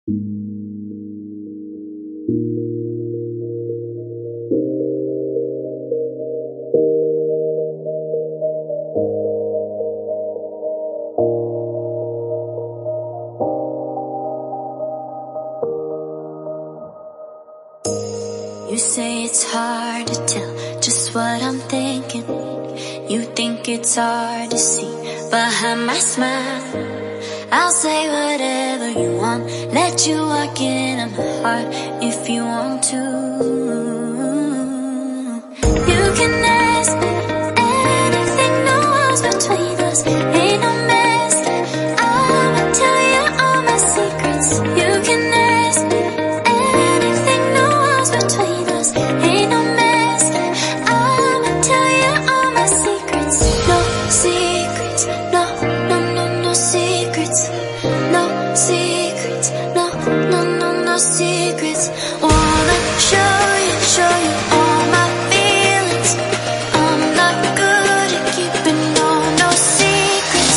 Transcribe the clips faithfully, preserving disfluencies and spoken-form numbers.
You say it's hard to tell just what I'm thinking. You think it's hard to see behind my smile. I'll say whatever you want, let you walk into my heart if you want to. You can ask me anything, no walls between us, ain't no mess. I'ma tell you all my secrets. You can ask me anything, no walls between us, ain't no mess. I'ma tell you all my secrets. No secrets, no, no, no, no secrets. No secrets, no, no, no, no secrets. Wanna show you, show you all my feelings. I'm not good at keeping no, no secrets.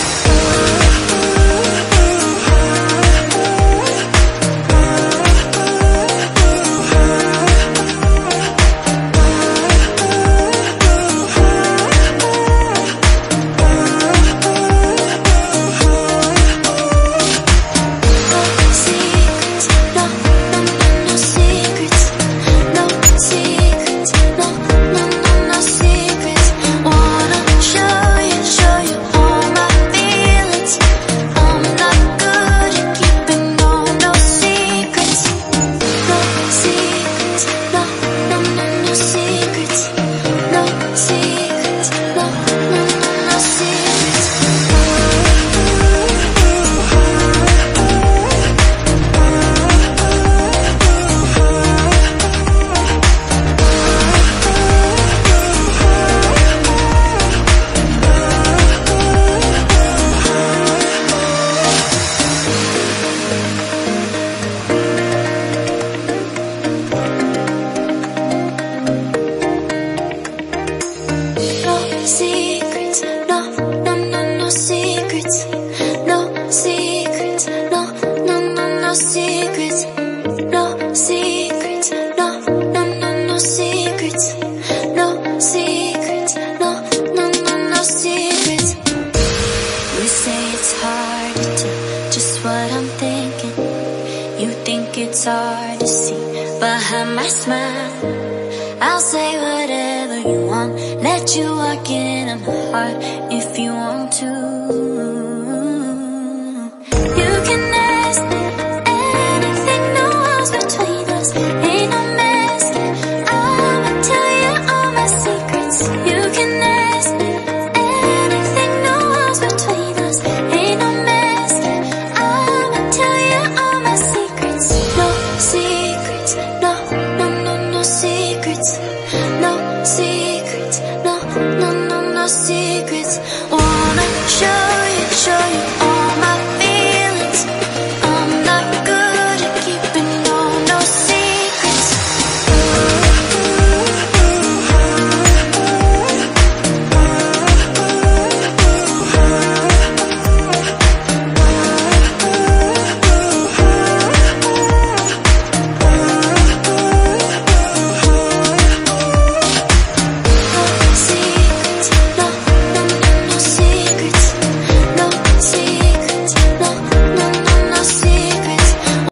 Secrets, no, no, no, no secrets. No secrets, no, no, no, no secrets. No secrets, no, no, no, no secrets. No secrets, no, no, no, no secrets. You say it's hard to tell just what I'm thinking. You think it's hard to see behind my smile. I'll say whatever you want, let you walk into my heart if you want to.